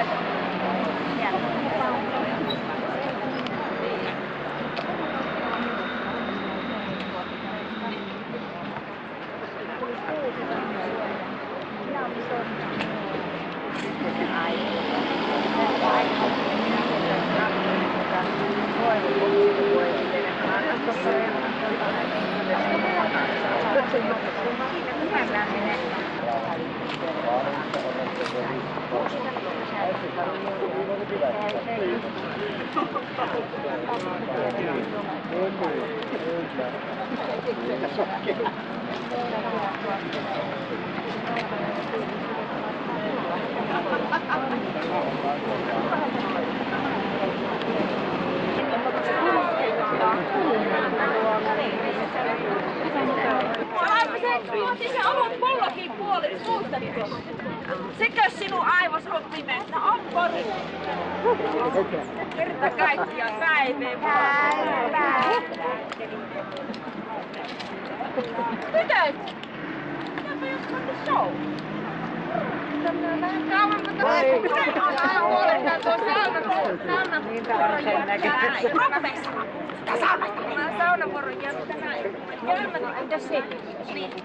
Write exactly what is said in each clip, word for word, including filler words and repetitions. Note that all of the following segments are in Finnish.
Se alun pollakin puolet suuttaniko? Sekö sinun aivos on pimeässä? On pori. Kerta kaikkiaan päiveen. Päivään. Tytöt! Mitäpä jos panne show? Kauan mutta tässä huolettaa tuo sauna. Sauna. Niin tarvitsee näköisesti. Ropeessa! Sitä saunasta! Mä saunavuoron jää mitä näin. Kylmä, entäs se? Niin.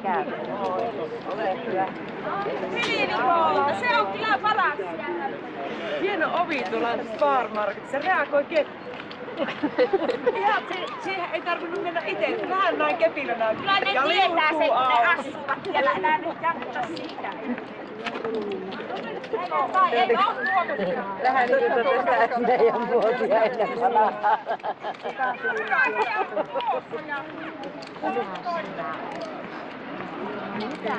Hiilivuolta, se on kyllä paras. Hieno ovi tuolla Sparmarketissa, se reagoi ketään. Ihan se, siihen ei tarvinnut mennä itse, vähän näin kepilönä. Kyllä ne tietää sen, kun ne asuvat siellä, älä nyt jaksa sitä. Ei oo tuomassa. Tähän nyt on tästä meidän vuosia ennen palaa. Mitä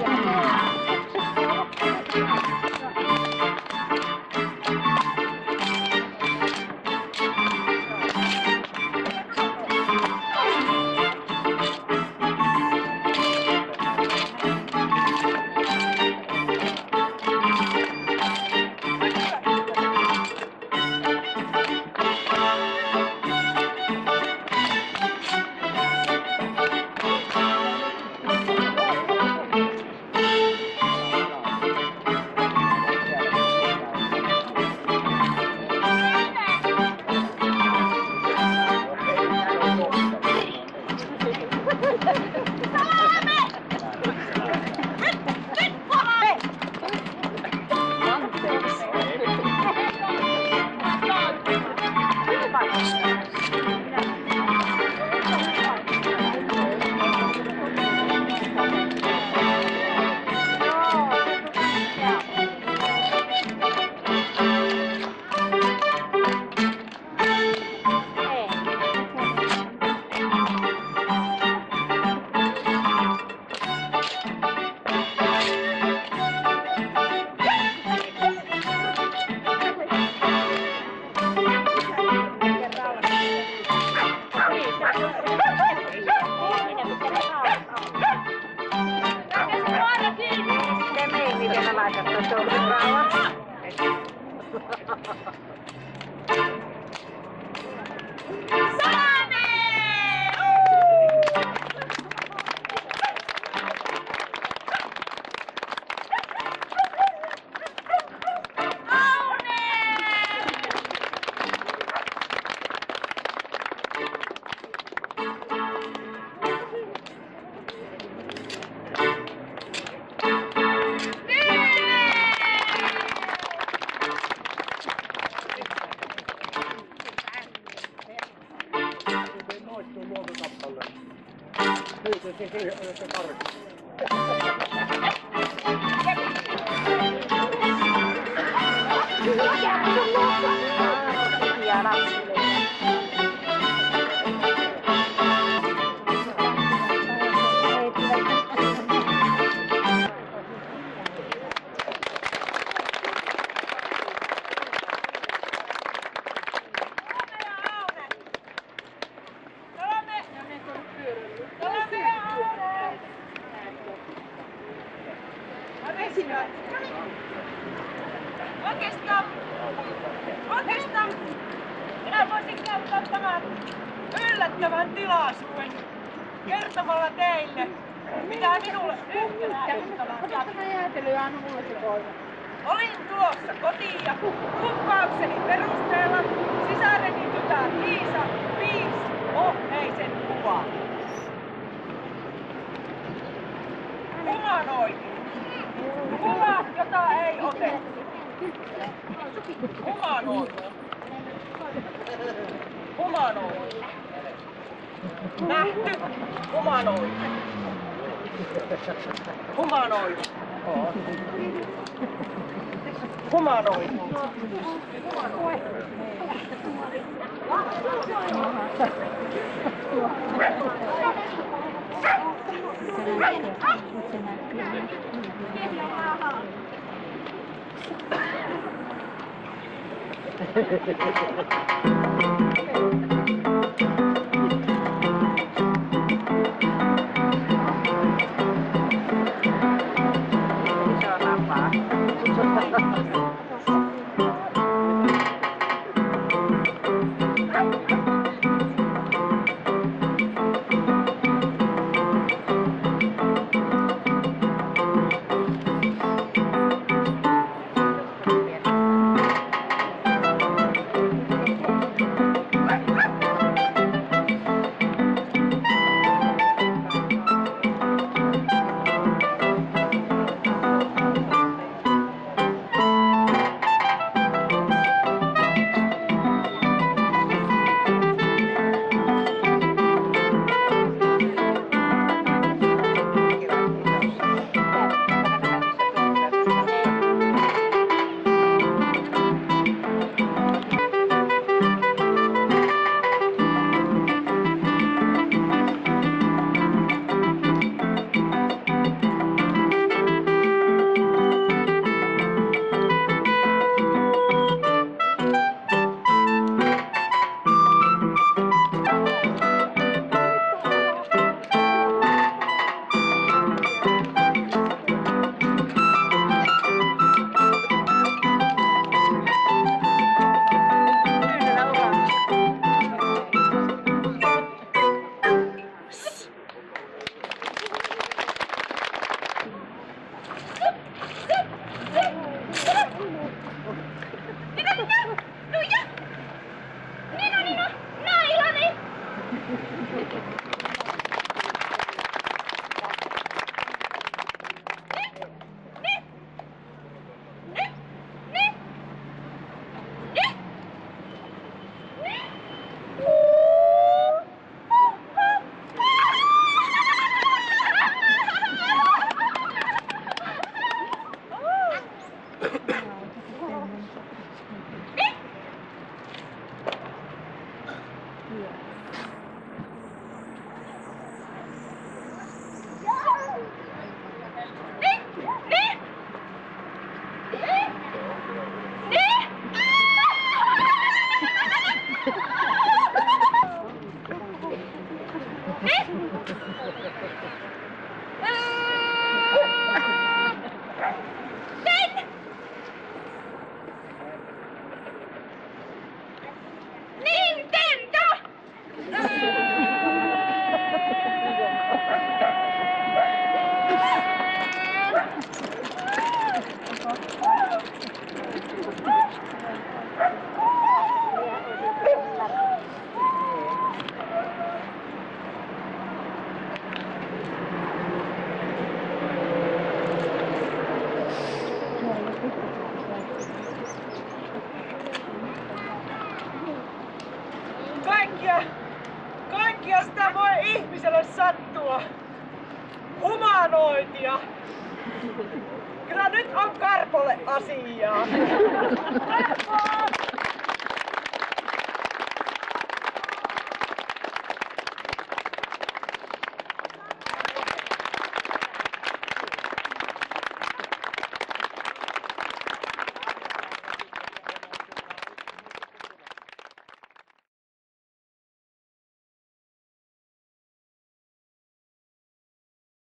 Oikeastaan, oikeastaan minä voisin käyttää tämän yllättävän tilaisuuden kertomalla teille, mitä minulle yhtenä ystävänä. Ota tämä jäätelö ja anna mulle se koira. Olin tulossa kotiin ja kuppaukseni perusteella sisareni tytär Liisa viisi oheisen kuvaa. Humanoidit. Kuva, jota ei otettu. Humanoidit. Humanoidit. Nähty. Humanoidit. Humanoidit. Humanoidit. Kaikkia, kaikkia sitä voi ihmiselle sattua. Humanoitia. Kyllä nyt on Karpolle asiaa.